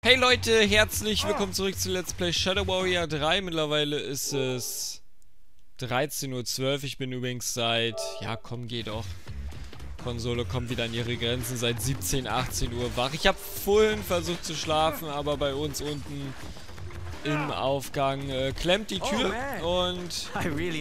Hey Leute, herzlich willkommen zurück zu Let's Play Shadow Warrior 3. Mittlerweile ist es 13:12 Uhr. Ich bin übrigens seit... Ja, komm, geh doch. Konsole kommt wieder an ihre Grenzen. Seit 17, 18 Uhr wach. Ich habe vorhin versucht zu schlafen, aber bei uns unten im Aufgang klemmt die Tür. Und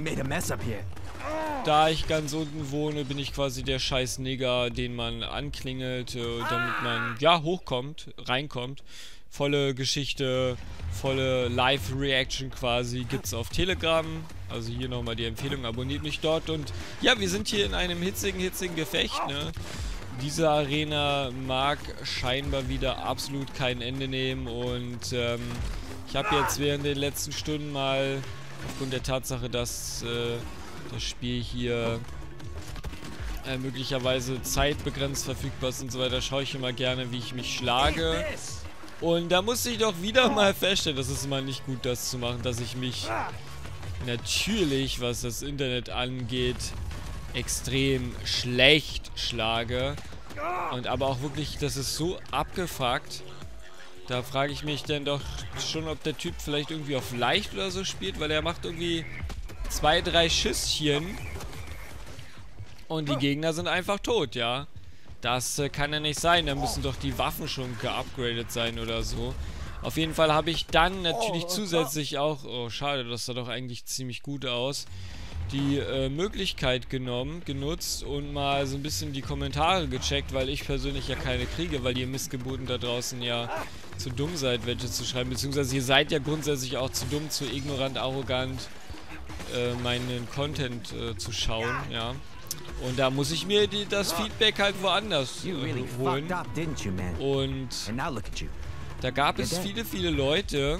da ich ganz unten wohne, bin ich quasi der scheiß Nigger, den man anklingelt, damit man, ja, hochkommt, reinkommt. Volle Geschichte, volle Live-Reaction quasi gibt's auf Telegram. Also hier nochmal die Empfehlung, abonniert mich dort. Und ja, wir sind hier in einem hitzigen Gefecht, ne? Diese Arena mag scheinbar wieder absolut kein Ende nehmen. Und ich habe jetzt während den letzten Stunden mal, aufgrund der Tatsache, dass das Spiel hier möglicherweise zeitbegrenzt verfügbar ist und so weiter, schaue ich immer gerne, wie ich mich schlage. Und da musste ich doch wieder mal feststellen, das ist immer nicht gut, das zu machen, dass ich mich natürlich, was das Internet angeht, extrem schlecht schlage. Und aber auch wirklich, das ist so abgefuckt. Da frage ich mich dann doch schon, ob der Typ vielleicht irgendwie auf leicht oder so spielt, weil er macht irgendwie 2, 3 Schüsschen und die Gegner sind einfach tot, ja. Das kann ja nicht sein, da müssen doch die Waffen schon geupgradet sein oder so. Auf jeden Fall habe ich dann natürlich zusätzlich auch, oh schade, das sah doch eigentlich ziemlich gut aus, die Möglichkeit genutzt und mal so ein bisschen die Kommentare gecheckt, weil ich persönlich ja keine kriege, weil ihr Missgeburten da draußen ja zu dumm seid, welche zu schreiben, beziehungsweise ihr seid ja grundsätzlich auch zu dumm, zu ignorant, arrogant, meinen Content zu schauen, ja. Und da muss ich mir das Feedback halt woanders holen. Und da gab es viele Leute,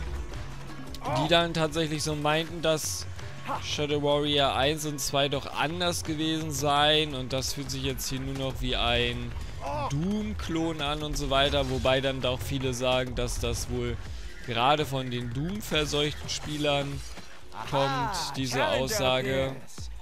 die dann tatsächlich so meinten, dass Shadow Warrior 1 und 2 doch anders gewesen seien. Und das fühlt sich jetzt hier nur noch wie ein Doom-Klon an und so weiter. Wobei dann auch viele sagen, dass das wohl gerade von den Doom-verseuchten Spielern kommt, diese Aussage.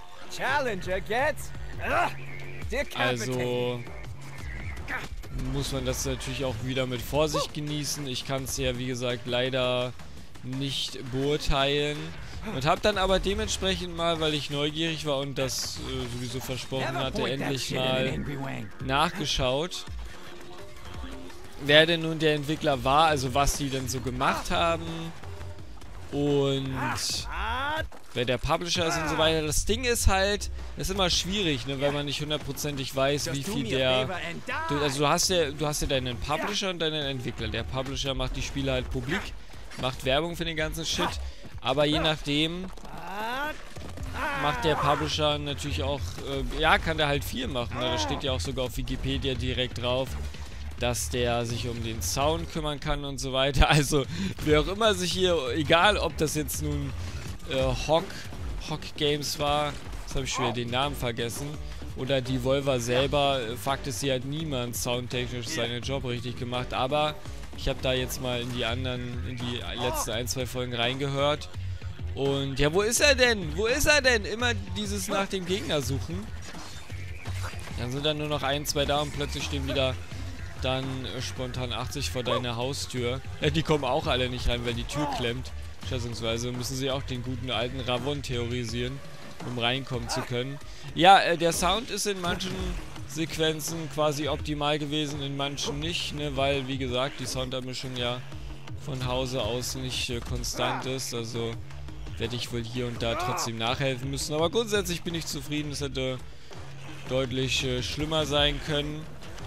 Also muss man das natürlich auch wieder mit Vorsicht genießen. Ich kann es ja, wie gesagt, leider nicht beurteilen. Und habe dann aber dementsprechend mal, weil ich neugierig war und das sowieso versprochen hatte, endlich mal nachgeschaut, wer denn nun der Entwickler war, also was die denn so gemacht haben und wer der Publisher ist und so weiter. Das Ding ist halt, das ist immer schwierig, ne, weil man nicht hundertprozentig weiß, wie viel der... Also du hast ja deinen Publisher und deinen Entwickler. Der Publisher macht die Spiele halt publik, macht Werbung für den ganzen Shit, aber je nachdem macht der Publisher natürlich auch, ja, kann der halt viel machen. Ne? Das steht ja auch sogar auf Wikipedia direkt drauf, dass der sich um den Sound kümmern kann und so weiter. Also, wer auch immer sich hier, egal ob das jetzt nun Hawk Games war, jetzt habe ich schon wieder den Namen vergessen, oder die Volver selber, Fakt ist, sie hat niemand soundtechnisch seinen Job richtig gemacht, aber ich habe da jetzt mal in die letzten 1, 2 Folgen reingehört und ja, wo ist er denn? Wo ist er denn? Immer dieses nach dem Gegner suchen. Dann sind dann nur noch 1, 2 da und plötzlich stehen wieder dann spontan 80 vor deiner Haustür. Die kommen auch alle nicht rein, weil die Tür klemmt. Schätzungsweise müssen sie auch den guten alten Ravon terrorisieren, um reinkommen zu können. Ja, der Sound ist in manchen Sequenzen quasi optimal gewesen, in manchen nicht, ne, weil, wie gesagt, die Soundabmischung ja von Hause aus nicht konstant ist. Also werde ich wohl hier und da trotzdem nachhelfen müssen. Aber grundsätzlich bin ich zufrieden. Es hätte deutlich schlimmer sein können.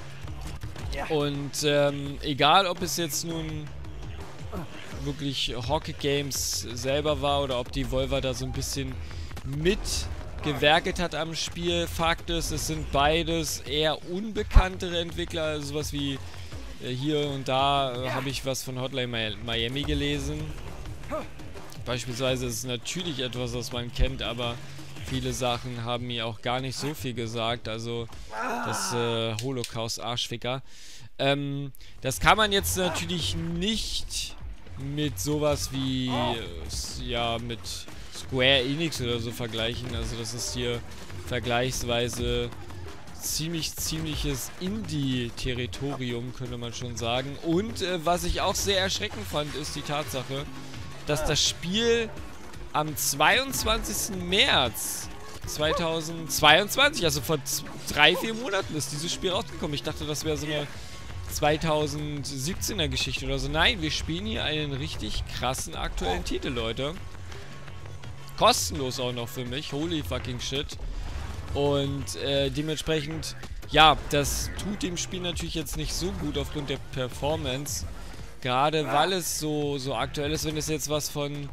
Und egal, ob es jetzt nun wirklich Hawk Games selber war oder ob die Volver da so ein bisschen mitgewerkelt hat am Spiel. Fakt ist, es sind beides eher unbekanntere Entwickler, also sowas wie hier und da habe ich was von Hotline Miami gelesen. Beispielsweise ist es natürlich etwas, was man kennt, aber viele Sachen haben mir auch gar nicht so viel gesagt, also das Holocaust-Arschficker. Das kann man jetzt natürlich nicht mit sowas wie, ja, mit Square Enix oder so vergleichen. Also das ist hier vergleichsweise ziemliches Indie-Territorium, könnte man schon sagen. Und was ich auch sehr erschreckend fand, ist die Tatsache, dass das Spiel am 22. März 2022, also vor 3-4 Monaten, ist dieses Spiel rausgekommen. Ich dachte, das wäre so eine 2017er Geschichte oder so. Nein, wir spielen hier einen richtig krassen aktuellen Titel, Leute. Kostenlos auch noch für mich. Holy fucking shit. Und dementsprechend, ja, das tut dem Spiel natürlich jetzt nicht so gut aufgrund der Performance. Gerade weil es so aktuell ist. Wenn es jetzt was von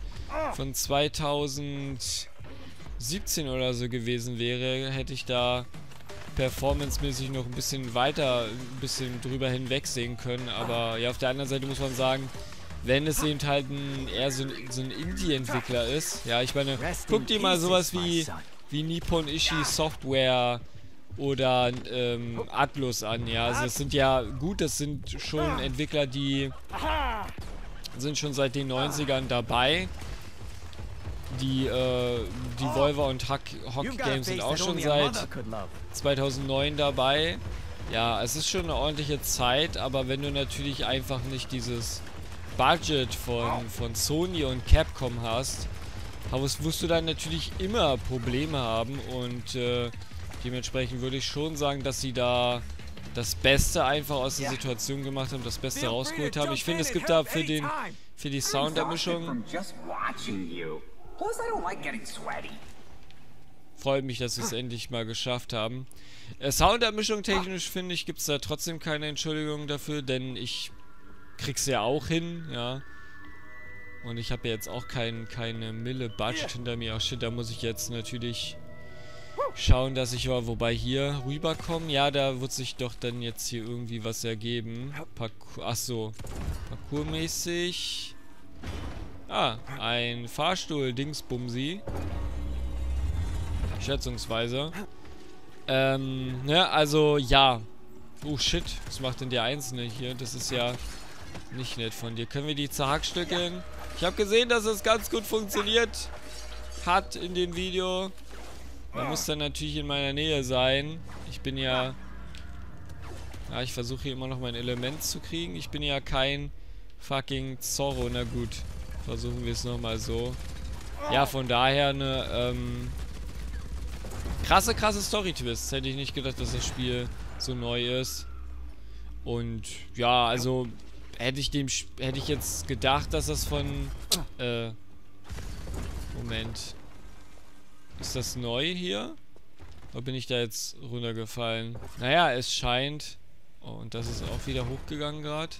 2017 oder so gewesen wäre, hätte ich da performancemäßig noch ein bisschen weiter, ein bisschen drüber hinwegsehen können. Aber ja, auf der anderen Seite muss man sagen, wenn es eben halt eher so ein Indie-Entwickler ist, ja, ich meine, guck dir mal sowas wie Nippon Ichi Software oder Atlus an, ja, also das sind ja, gut, das sind schon Entwickler, die sind schon seit den 90ern dabei. Die Volver und Hock Games sind auch schon seit 2009 dabei. Ja, es ist schon eine ordentliche Zeit, aber wenn du natürlich einfach nicht dieses Budget von Sony und Capcom hast, wirst du dann natürlich immer Probleme haben und dementsprechend würde ich schon sagen, dass sie da das Beste einfach aus der Situation gemacht haben, das Beste rausgeholt haben. Ich finde, es gibt da für die Soundermischung. Freut mich, dass wir es endlich mal geschafft haben. Soundermischung technisch, finde ich, gibt es da trotzdem keine Entschuldigung dafür, denn ich krieg's ja auch hin, ja. Und ich habe ja jetzt auch keine Mille Budget hinter mir. Ach shit, da muss ich jetzt natürlich schauen, dass ich, wobei hier rüberkomme. Ja, da wird sich doch dann jetzt hier irgendwie was ergeben. Achso, parkourmäßig. Ah, ein Fahrstuhl, Dingsbumsi. Schätzungsweise. Ne, also, ja. Oh, shit. Was macht denn der Einzelne hier? Das ist ja nicht nett von dir. Können wir die zerhackstückeln? Ich habe gesehen, dass es ganz gut funktioniert hat in dem Video. Man muss dann natürlich in meiner Nähe sein. Ich bin ja... Ja, ich versuche hier immer noch mein Element zu kriegen. Ich bin ja kein fucking Zorro. Na gut. Versuchen wir es nochmal so. Ja, von daher eine krasse Story-Twist. Hätte ich nicht gedacht, dass das Spiel so neu ist. Und ja, also hätte ich jetzt gedacht, dass das von Moment. Ist das neu hier? Oder bin ich da jetzt runtergefallen? Naja, es scheint. Oh, und das ist auch wieder hochgegangen gerade.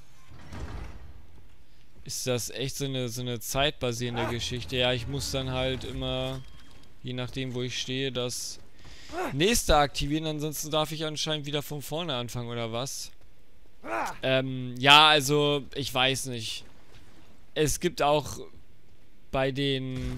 Ist das echt so eine zeitbasierende Geschichte? Ja, ich muss dann halt immer, je nachdem wo ich stehe, das nächste aktivieren. Ansonsten darf ich anscheinend wieder von vorne anfangen, oder was? Ja, also, ich weiß nicht. Es gibt auch bei den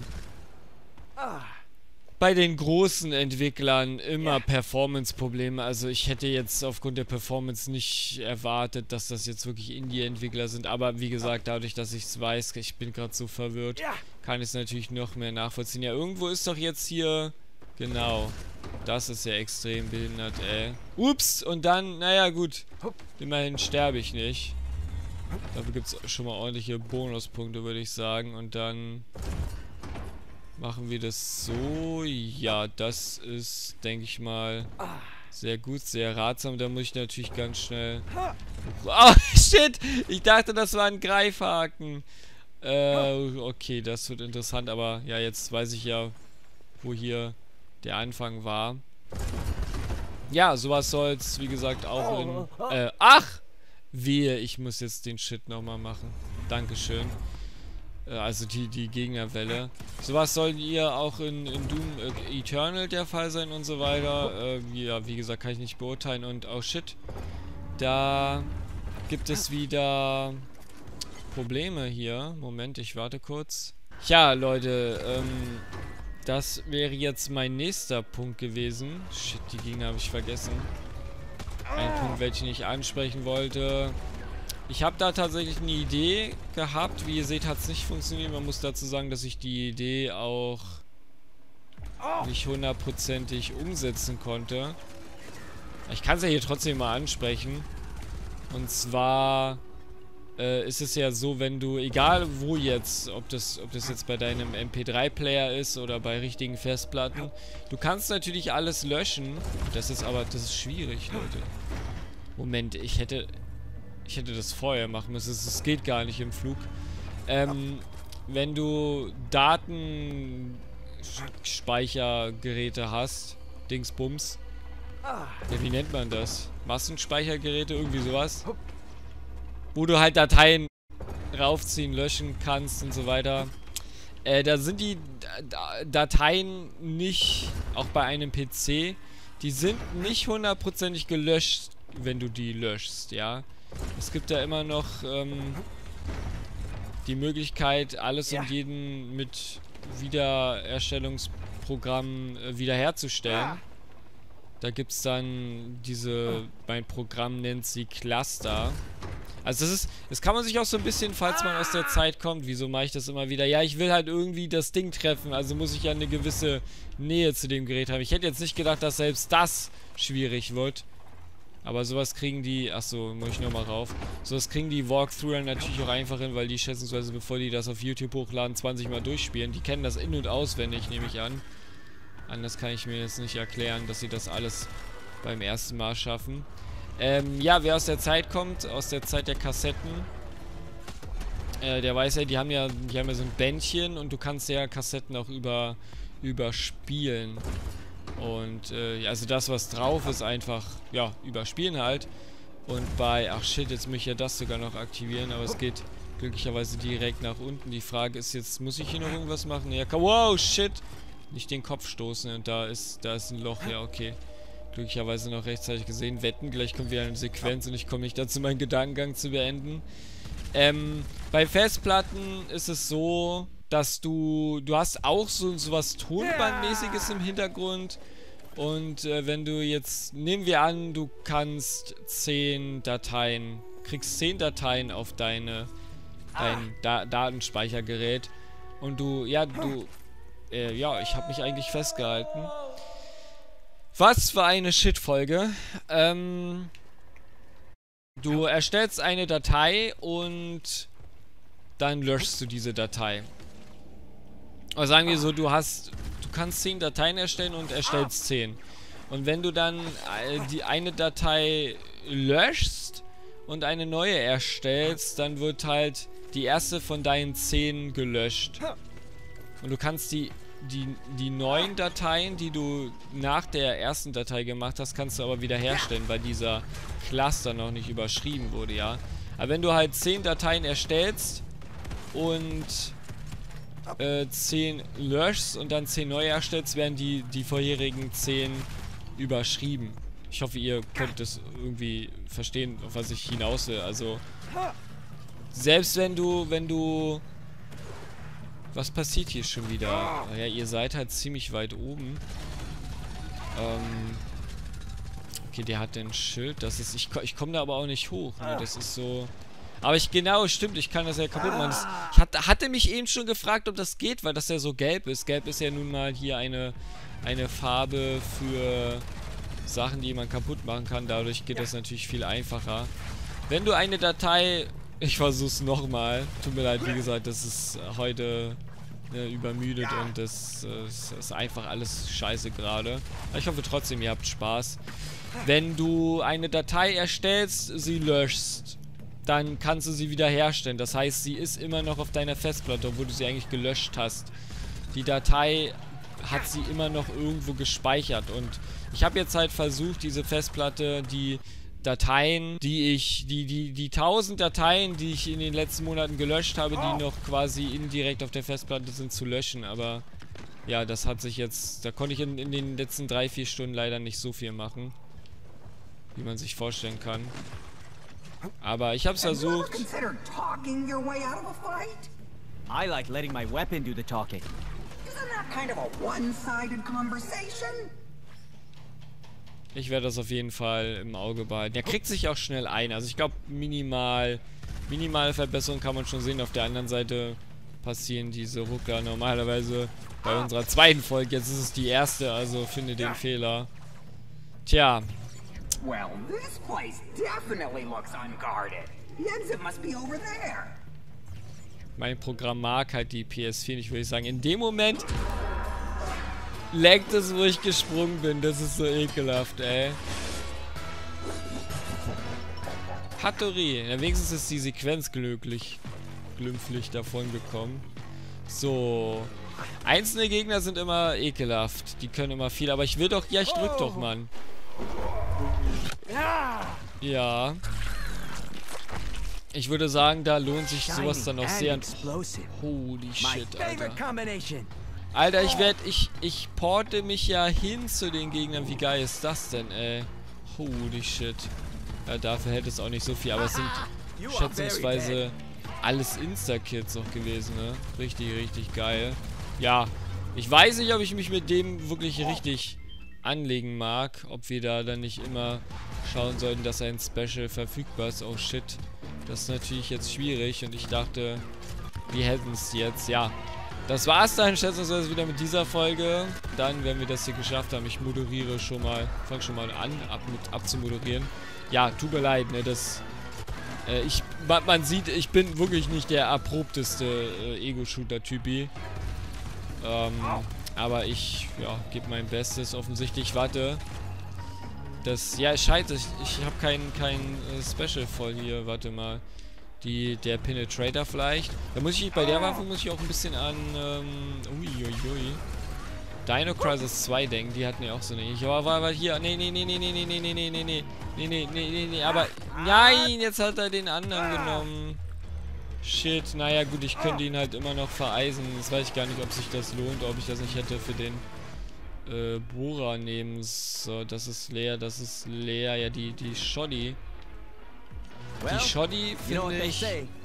großen Entwicklern immer Performance-Probleme. Also ich hätte jetzt aufgrund der Performance nicht erwartet, dass das jetzt wirklich Indie-Entwickler sind. Aber wie gesagt, dadurch, dass ich es weiß, ich bin gerade so verwirrt, kann ich es natürlich noch mehr nachvollziehen. Ja, irgendwo ist doch jetzt hier... Genau. Das ist ja extrem behindert, ey. Ups, und dann, naja gut. Immerhin sterbe ich nicht. Dafür gibt es schon mal ordentliche Bonuspunkte, würde ich sagen. Und dann... machen wir das so. Ja, das ist, denke ich mal, sehr gut, sehr ratsam. Da muss ich natürlich ganz schnell... Oh, shit! Ich dachte, das war ein Greifhaken. Okay, das wird interessant. Aber ja, jetzt weiß ich ja, wo hier der Anfang war. Ja, sowas soll es, wie gesagt, auch in... ach! Wehe, ich muss jetzt den Shit nochmal machen. Dankeschön. Also die Gegnerwelle. Sowas soll hier auch in Doom Eternal der Fall sein und so weiter. Ja, wie gesagt, kann ich nicht beurteilen. Und oh shit, da gibt es wieder Probleme hier. Moment, ich warte kurz. Ja, Leute, das wäre jetzt mein nächster Punkt gewesen. Shit, die Gegner habe ich vergessen. Ein Punkt, welchen ich ansprechen wollte. Ich habe da tatsächlich eine Idee gehabt. Wie ihr seht, hat es nicht funktioniert. Man muss dazu sagen, dass ich die Idee auch nicht hundertprozentig umsetzen konnte. Ich kann es ja hier trotzdem mal ansprechen. Und zwar ist es ja so, wenn du, egal wo jetzt, ob das jetzt bei deinem MP3-Player ist oder bei richtigen Festplatten, du kannst natürlich alles löschen. Das ist schwierig, Leute. Moment, ich hätte das vorher machen müssen. Es geht gar nicht im Flug. Wenn du Datenspeichergeräte hast, Dingsbums. Ja, wie nennt man das? Massenspeichergeräte, irgendwie sowas. Wo du halt Dateien raufziehen, löschen kannst und so weiter. Da sind die Dateien nicht, auch bei einem PC, die sind nicht hundertprozentig gelöscht, wenn du die löschst, ja. Es gibt da immer noch die Möglichkeit, alles und jeden mit Wiederherstellungsprogrammen wiederherzustellen. Da gibt es dann mein Programm nennt sie Cluster. Also das kann man sich auch so ein bisschen, falls man aus der Zeit kommt, wieso mache ich das immer wieder? Ja, ich will halt irgendwie das Ding treffen, also muss ich ja eine gewisse Nähe zu dem Gerät haben. Ich hätte jetzt nicht gedacht, dass selbst das schwierig wird. Aber sowas kriegen die, achso, muss ich nochmal rauf. Sowas kriegen die Walkthrougher natürlich auch einfach hin, weil die schätzungsweise, bevor die das auf YouTube hochladen, 20 Mal durchspielen. Die kennen das in- und auswendig, nehme ich an. Anders kann ich mir jetzt nicht erklären, dass sie das alles beim ersten Mal schaffen. Ja, wer aus der Zeit kommt, aus der Zeit der Kassetten, der weiß ja, die haben ja so ein Bändchen und du kannst ja Kassetten auch überspielen. Und, also das, was drauf ist, einfach, ja, überspielen halt. Und ach shit, jetzt muss ich ja das sogar noch aktivieren, aber es geht glücklicherweise direkt nach unten. Die Frage ist jetzt, muss ich hier noch irgendwas machen? Ja, wow, shit! Nicht den Kopf stoßen und da ist ein Loch, ja, okay. Glücklicherweise noch rechtzeitig gesehen. Wetten, gleich kommt wieder eine Sequenz und ich komme nicht dazu, meinen Gedankengang zu beenden. Bei Festplatten ist es so, dass du hast auch so was Tonbandmäßiges im Hintergrund. Und wenn du jetzt, nehmen wir an, du kannst 10 Dateien, kriegst 10 Dateien auf dein Datenspeichergerät. Und ich habe mich eigentlich festgehalten. Was für eine Shit-Folge. Du erstellst eine Datei und dann löschst du diese Datei. Oder sagen wir so, du kannst 10 Dateien erstellen und erstellst 10. Und wenn du dann die eine Datei löschst und eine neue erstellst, dann wird halt die erste von deinen 10 gelöscht. Und du kannst die neuen Dateien, die du nach der ersten Datei gemacht hast, kannst du aber wieder herstellen, weil dieser Cluster noch nicht überschrieben wurde, ja. Aber wenn du halt 10 Dateien erstellst und 10 löschst und dann 10 neu erstellst, werden die vorherigen 10 überschrieben. Ich hoffe, ihr könnt das irgendwie verstehen, auf was ich hinaus will. Also, selbst wenn du was passiert hier schon wieder? Naja, ihr seid halt ziemlich weit oben. Okay, der hat ein Schild. Das ist. Ich komme da aber auch nicht hoch. Ne? Das ist so. Aber stimmt, ich kann das ja kaputt machen. Ich hatte mich eben schon gefragt, ob das geht, weil das ja so gelb ist. Gelb ist ja nun mal hier eine Farbe für Sachen, die man kaputt machen kann. Dadurch geht das natürlich viel einfacher. Wenn du eine Datei... Ich versuch's nochmal. Tut mir leid, wie gesagt, das ist heute übermüdet und das ist einfach alles scheiße gerade. Aber ich hoffe trotzdem, ihr habt Spaß. Wenn du eine Datei erstellst, sie löschst, dann kannst du sie wieder herstellen. Das heißt, sie ist immer noch auf deiner Festplatte, obwohl du sie eigentlich gelöscht hast. Die Datei hat sie immer noch irgendwo gespeichert. Und ich habe jetzt halt versucht, diese Festplatte, die 1000 Dateien, die ich in den letzten Monaten gelöscht habe, die noch quasi indirekt auf der Festplatte sind, zu löschen. Aber ja, das hat sich jetzt... Da konnte ich in den letzten 3-4 Stunden leider nicht so viel machen, wie man sich vorstellen kann. Aber ich hab's versucht. I like letting my weapon do the talking. Isn't that kind of a one-sided conversation? Ich werde das auf jeden Fall im Auge behalten. Er kriegt sich auch schnell ein. Also ich glaube, minimale Verbesserung kann man schon sehen. Auf der anderen Seite passieren diese Ruckler normalerweise bei unserer zweiten Folge. Jetzt ist es die erste, also finde den Fehler. Tja, Well, this place definitely looks unguarded. The exit must be over there. Mein Programm mag halt die PS4 nicht, würde ich sagen. In dem Moment laggt es, wo ich gesprungen bin. Das ist so ekelhaft, ey. Hattori. Ja, wenigstens ist die Sequenz glimpflich davon gekommen. So. Einzelne Gegner sind immer ekelhaft. Die können immer viel. Aber ich will doch... Ja, ich drück doch, Mann. Ja. Ich würde sagen, da lohnt sich sowas dann auch sehr. Holy shit, Alter. Alter, ich porte mich ja hin zu den Gegnern. Wie geil ist das denn, ey? Holy shit. Ja, dafür hätte es auch nicht so viel. Aber es sind schätzungsweise alles Insta-Kids auch gewesen, ne? Richtig, richtig geil. Ja, ich weiß nicht, ob ich mich mit dem wirklich richtig anlegen mag. Ob wir da dann nicht immer schauen sollten, dass ein Special verfügbar ist. Oh shit. Das ist natürlich jetzt schwierig. Und ich dachte, wir hätten es jetzt. Ja, das war's dann schätzungsweise wieder mit dieser Folge. Dann, wenn wir das hier geschafft haben, ich moderiere schon mal, fange schon mal an, abzumoderieren. Ja, tut mir leid, ne, das... man sieht, ich bin wirklich nicht der erprobteste Ego-Shooter-Typi. Aber ich, ja, gebe mein Bestes. Offensichtlich, warte. Das, ja, scheiße, ich habe kein Special voll hier, warte mal. Der Penetrator vielleicht. Da muss ich, bei der Waffe muss ich auch ein bisschen an, uiuiui. Dino Crisis 2 denken, die hatten ja auch so eine. Aber war hier, nee, aber, nein, jetzt hat er den anderen genommen. Shit, naja gut, ich könnte ihn halt immer noch vereisen. Jetzt weiß ich gar nicht, ob sich das lohnt, ob ich das nicht hätte für den Bohrer nehmen. So, das ist leer, ja, die Shoddy. Die Shoddy, finde ich,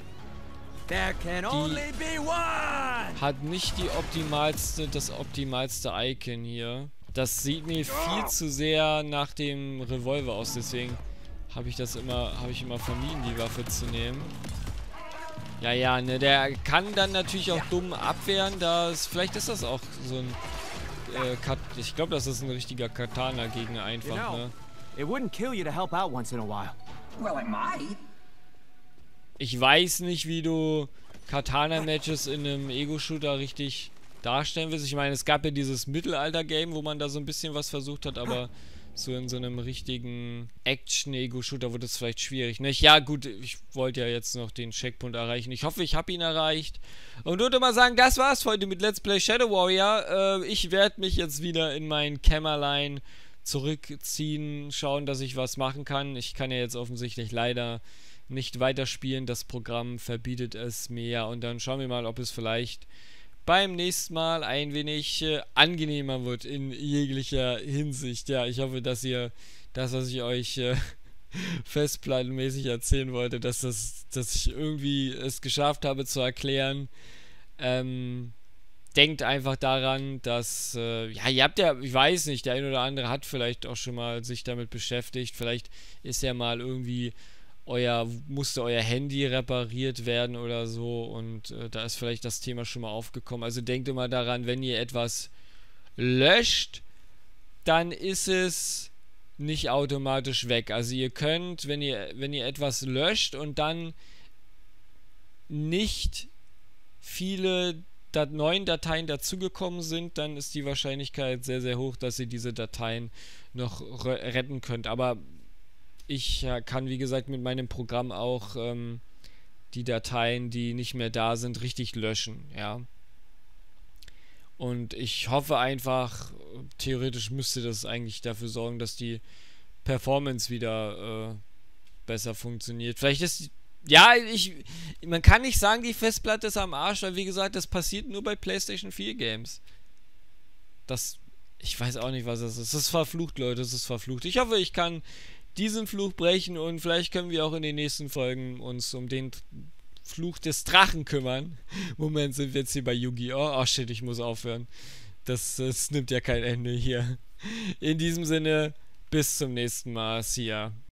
die hat nicht das optimalste Icon hier. Das sieht mir viel zu sehr nach dem Revolver aus, deswegen habe ich immer vermieden, die Waffe zu nehmen. Ja, ne, der kann dann natürlich auch dumm abwehren, vielleicht ist das auch so ein, ich glaube, das ist ein richtiger Katana-Gegner einfach, ne. It wouldn't kill you to help out once in a while. Well, it might. Ich weiß nicht, wie du Katana-Matches in einem Ego-Shooter richtig darstellen willst. Ich meine, es gab ja dieses Mittelalter-Game, wo man da so ein bisschen was versucht hat, aber so in so einem richtigen Action-Ego-Shooter wird es vielleicht schwierig. Ne? Ja gut, ich wollte ja jetzt noch den Checkpoint erreichen. Ich hoffe, ich habe ihn erreicht. Und würde mal sagen, das war's heute mit Let's Play Shadow Warrior. Ich werde mich jetzt wieder in mein Kämmerlein zurückziehen, schauen, dass ich was machen kann. Ich kann ja jetzt offensichtlich leider nicht weiterspielen. Das Programm verbietet es mir. Und dann schauen wir mal, ob es vielleicht beim nächsten Mal ein wenig angenehmer wird in jeglicher Hinsicht. Ja, ich hoffe, dass ihr das, was ich euch festplattenmäßig erzählen wollte, dass ich irgendwie es geschafft habe zu erklären. Denkt einfach daran, dass, ja, ihr habt ja, ich weiß nicht, der ein oder andere hat vielleicht auch schon mal sich damit beschäftigt. Vielleicht ist ja mal irgendwie musste euer Handy repariert werden oder so und da ist vielleicht das Thema schon mal aufgekommen. Also denkt immer daran, wenn ihr etwas löscht, dann ist es nicht automatisch weg. Also ihr könnt, wenn ihr etwas löscht und dann nicht viele neuen Dateien dazugekommen sind, dann ist die Wahrscheinlichkeit sehr, sehr hoch, dass ihr diese Dateien noch retten könnt. Aber ich kann, wie gesagt, mit meinem Programm auch die Dateien, die nicht mehr da sind, richtig löschen, ja. Und ich hoffe einfach, theoretisch müsste das eigentlich dafür sorgen, dass die Performance wieder besser funktioniert. Vielleicht ist, ja, man kann nicht sagen, die Festplatte ist am Arsch, weil, wie gesagt, das passiert nur bei PlayStation 4 Games. Ich weiß auch nicht, was das ist. Das ist verflucht, Leute, das ist verflucht. Ich hoffe, ich kann diesen Fluch brechen und vielleicht können wir auch in den nächsten Folgen uns um den Fluch des Drachen kümmern. Moment, sind wir jetzt hier bei Yu-Gi-Oh! Oh shit, ich muss aufhören. Das nimmt ja kein Ende hier. In diesem Sinne, bis zum nächsten Mal. See ya.